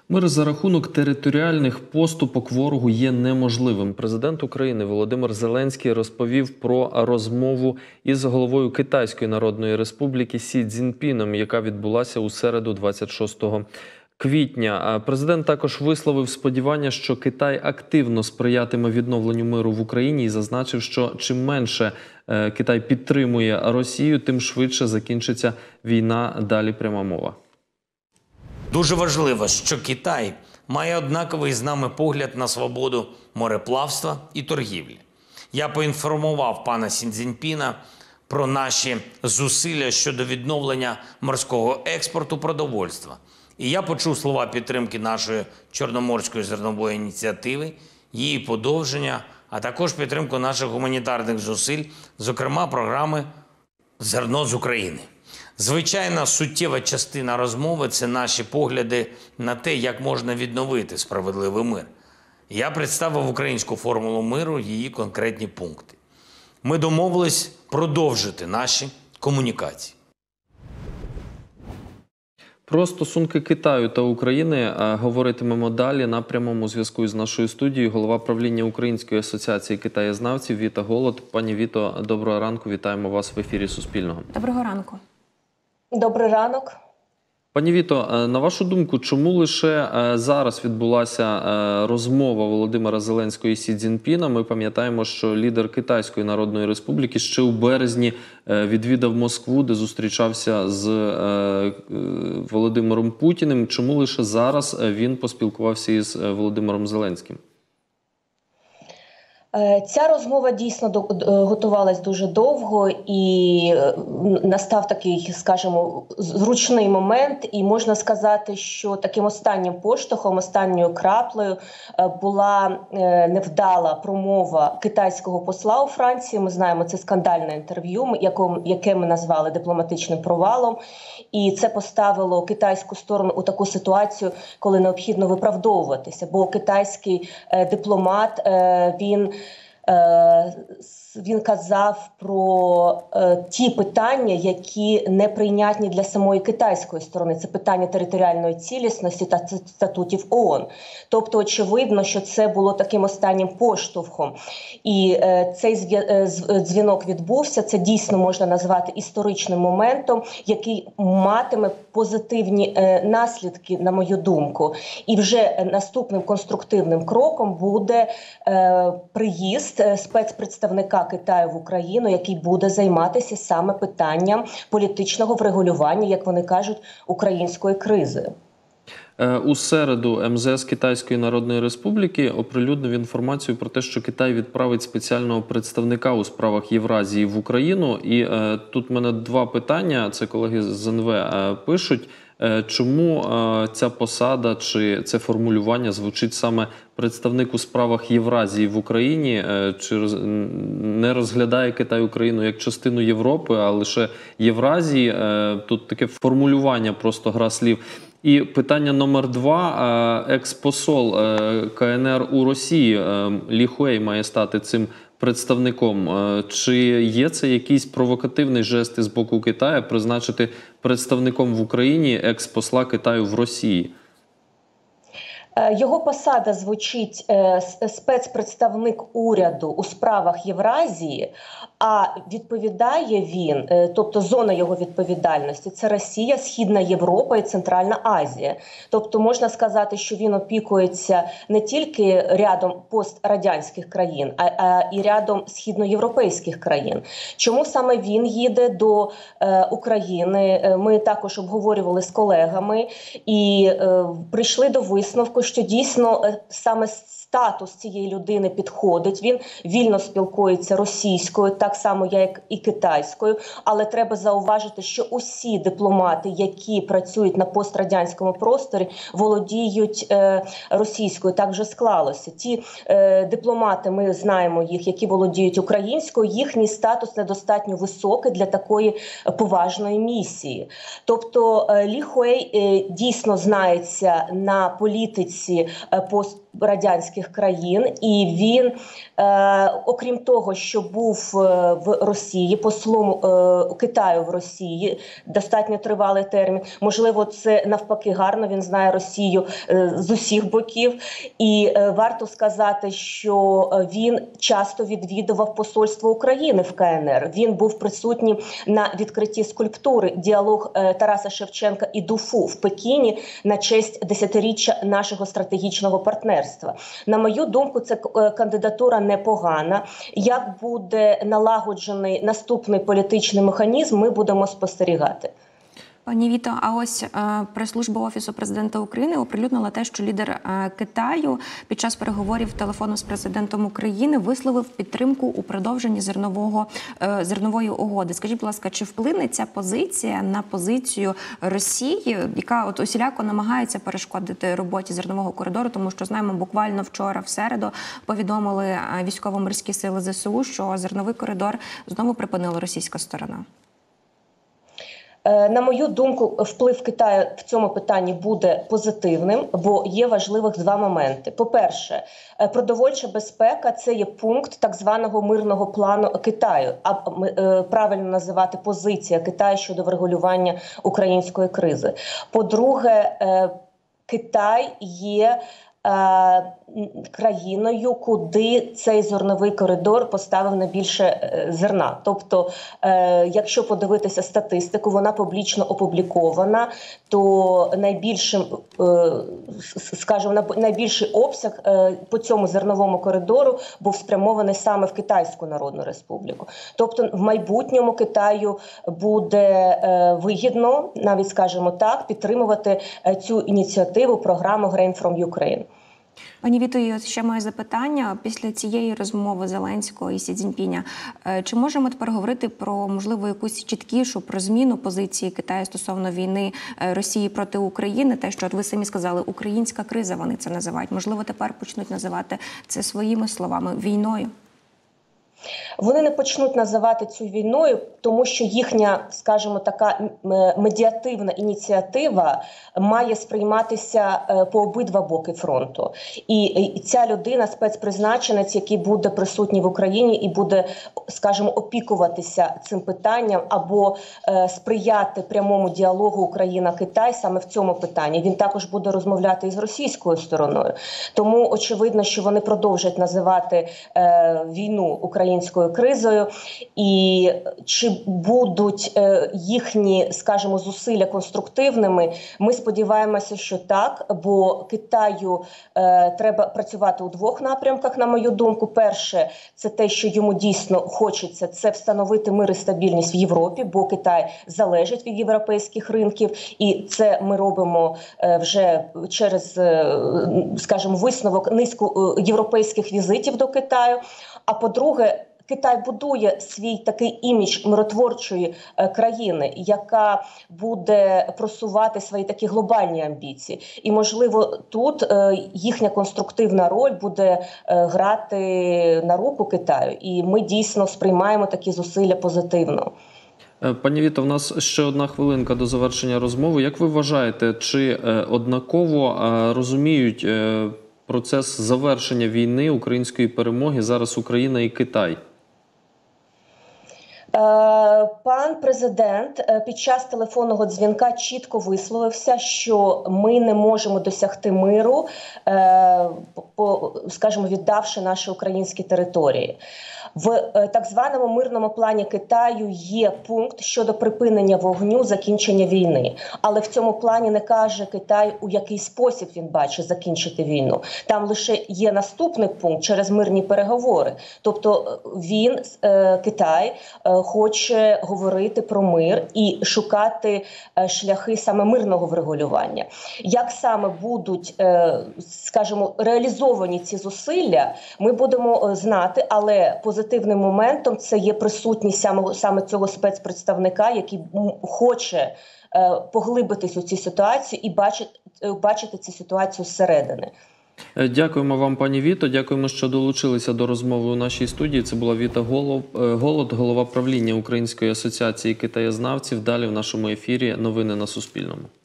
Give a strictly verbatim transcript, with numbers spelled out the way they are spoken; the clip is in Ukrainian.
Мир за рахунок територіальних поступок ворогу є неможливим. Президент України Володимир Зеленський розповів про розмову із головою Китайської Народної Республіки Сі Цзіньпіном, яка відбулася у середу, двадцять шостого квітня. Президент також висловив сподівання, що Китай активно сприятиме відновленню миру в Україні і зазначив, що чим менше Китай підтримує Росію, тим швидше закінчиться війна. Далі пряма мова. Дуже важливо, що Китай має однаковий з нами погляд на свободу мореплавства і торгівлі. Я поінформував пана Сі Цзіньпіна про наші зусилля щодо відновлення морського експорту продовольства. І я почув слова підтримки нашої Чорноморської зернової ініціативи, її подовження, а також підтримку наших гуманітарних зусиль, зокрема програми «Зерно з України». Звичайна суттєва частина розмови – це наші погляди на те, як можна відновити справедливий мир. Я представив українську формулу миру, її конкретні пункти. Ми домовились продовжити наші комунікації. Про стосунки Китаю та України говоритимемо далі. На прямому зв'язку з нашою студією голова правління Української асоціації китаєзнавців Віта Голод. Пані Віто, доброго ранку. Вітаємо вас в ефірі Суспільного. Доброго ранку. Добрий ранок. Пані Віто, на вашу думку, чому лише зараз відбулася розмова Володимира Зеленського і Сі Цзіньпіна? Ми пам'ятаємо, що лідер Китайської Народної Республіки ще у березні відвідав Москву, де зустрічався з Володимиром Путіним. Чому лише зараз він поспілкувався із Володимиром Зеленським? Ця розмова дійсно готувалась дуже довго і настав такий, скажімо, зручний момент. І можна сказати, що таким останнім поштовхом, останньою краплею була невдала промова китайського посла у Франції. Ми знаємо, це скандальне інтерв'ю, яке ми назвали дипломатичним провалом. І це поставило китайську сторону у таку ситуацію, коли необхідно виправдовуватися. Бо китайський дипломат, він... Він казав про е, ті питання, які неприйнятні для самої китайської сторони. Це питання територіальної цілісності та статутів ООН. Тобто, очевидно, що це було таким останнім поштовхом. І е, цей е, дзвінок відбувся. Це дійсно можна назвати історичним моментом, який матиме позитивні е, наслідки, на мою думку. І вже наступним конструктивним кроком буде е, приїзд е, спецпредставника Китаю в Україну, який буде займатися саме питанням політичного врегулювання, як вони кажуть, української кризи. У середу ем зе ес Китайської Народної Республіки оприлюднив інформацію про те, що Китай відправить спеціального представника у справах Євразії в Україну. І е, тут в мене два питання, це колеги з ен ве е, пишуть. Чому ця посада чи це формулювання звучить саме представник у справах Євразії в Україні? Чи не розглядає Китай Україну як частину Європи, а лише Євразії? Тут таке формулювання, просто гра слів. І питання номер два. Експосол ка ен ер у Росії Лі Хуей має стати цим представником. Чи є це якийсь провокативний жест із боку Китаю призначити представником в Україні експосла Китаю в Росії? Його посада звучить спецпредставник уряду у справах Євразії, а відповідає він, тобто зона його відповідальності, це Росія, Східна Європа і Центральна Азія. Тобто можна сказати, що він опікується не тільки рядом пострадянських країн, а, а і рядом східноєвропейських країн. Чому саме він їде до е, України? Ми також обговорювали з колегами і е, прийшли до висновку, що дійсно саме статус цієї людини підходить. Він вільно спілкується російською, так само як і китайською. Але треба зауважити, що усі дипломати, які працюють на пострадянському просторі, володіють е, російською. Так вже склалося. Ті е, дипломати, ми знаємо їх, які володіють українською, їхній статус недостатньо високий для такої поважної місії. Тобто е, Лі Хуей е, дійсно знається на політиці е, пост радянських країн, і він, е, окрім того, що був е, в Росії, послом е, Китаю в Росії, достатньо тривалий термін, можливо, це навпаки гарно, він знає Росію е, з усіх боків, і е, варто сказати, що він часто відвідував посольство України в К Н Р, він був присутній на відкритті скульптури «Діалог е, Тараса Шевченка і Дуфу» в Пекіні на честь десятиріччя нашого стратегічного партнерства. На мою думку, це кандидатура непогана. Як буде налагоджений наступний політичний механізм, ми будемо спостерігати. Пані Віто, а ось е, прес-служба Офісу президента України оприлюднила те, що лідер е, Китаю під час переговорів телефону з президентом України висловив підтримку у продовженні зернового, е, зернової угоди. Скажіть, будь ласка, чи вплине ця позиція на позицію Росії, яка от усіляко намагається перешкодити роботі зернового коридору, тому що, знаємо, буквально вчора, в середу, повідомили військово-морські сили З С У, що зерновий коридор знову припинила російська сторона? На мою думку, вплив Китаю в цьому питанні буде позитивним, бо є важливих два моменти. По-перше, продовольча безпека – це є пункт так званого мирного плану Китаю, а правильно називати позиція Китаю щодо врегулювання української кризи. По-друге, Китай є країною, куди цей зерновий коридор поставив найбільше зерна. Тобто, якщо подивитися статистику, вона публічно опублікована, то найбільшим, скажімо, найбільший обсяг по цьому зерновому коридору був спрямований саме в Китайську Народну Республіку. Тобто, в майбутньому Китаю буде вигідно, навіть, скажімо так, підтримувати цю ініціативу, програму Grain from Ukraine. Пані Віто, і ще моє запитання. Після цієї розмови Зеленського і Сі Цзіньпіня, чи можемо тепер говорити про, можливо, якусь чіткішу, про зміну позиції Китаю стосовно війни Росії проти України? Те, що от ви самі сказали, українська криза вони це називають. Можливо, тепер почнуть називати це своїми словами – війною? Вони не почнуть називати цю війною, тому що їхня, скажімо, така медіативна ініціатива має сприйматися по обидва боки фронту. І ця людина, спецпризначенець, який буде присутній в Україні і буде, скажімо, опікуватися цим питанням або сприяти прямому діалогу Україна-Китай саме в цьому питанні. Він також буде розмовляти із російською стороною. Тому очевидно, що вони продовжать називати війну українською кризою, і чи будуть е, їхні, скажімо, зусилля конструктивними, ми сподіваємося, що так, бо Китаю е, треба працювати у двох напрямках, на мою думку. Перше, це те, що йому дійсно хочеться, це встановити мир і стабільність в Європі, бо Китай залежить від європейських ринків, і це ми робимо е, вже через, е, скажімо, висновок низку е, європейських візитів до Китаю. А по-друге, Китай будує свій такий імідж миротворчої е, країни, яка буде просувати свої такі глобальні амбіції. І, можливо, тут е, їхня конструктивна роль буде е, грати на руку Китаю. І ми дійсно сприймаємо такі зусилля позитивно. Пані Віто, в нас ще одна хвилинка до завершення розмови. Як ви вважаєте, чи е, однаково е, розуміють е, процес завершення війни, української перемоги зараз Україна і Китай? Пан президент під час телефонного дзвінка чітко висловився, що ми не можемо досягти миру, скажімо, віддавши наші українські території. В так званому мирному плані Китаю є пункт щодо припинення вогню, закінчення війни. Але в цьому плані не каже Китай, у який спосіб він бачить закінчити війну. Там лише є наступний пункт через мирні переговори. Тобто він, Китай, хоче говорити про мир і шукати шляхи саме мирного врегулювання. Як саме будуть, скажімо, реалізовані ці зусилля, ми будемо знати, але позитивним моментом це є присутність саме, саме цього спецпредставника, який хоче поглибитись у цій ситуації і бачити, бачити цю ситуацію зсередини. Дякуємо вам, пані Віто. Дякуємо, що долучилися до розмови у нашій студії. Це була Віта Голод, голова правління Української асоціації китаєзнавців. Далі в нашому ефірі новини на Суспільному.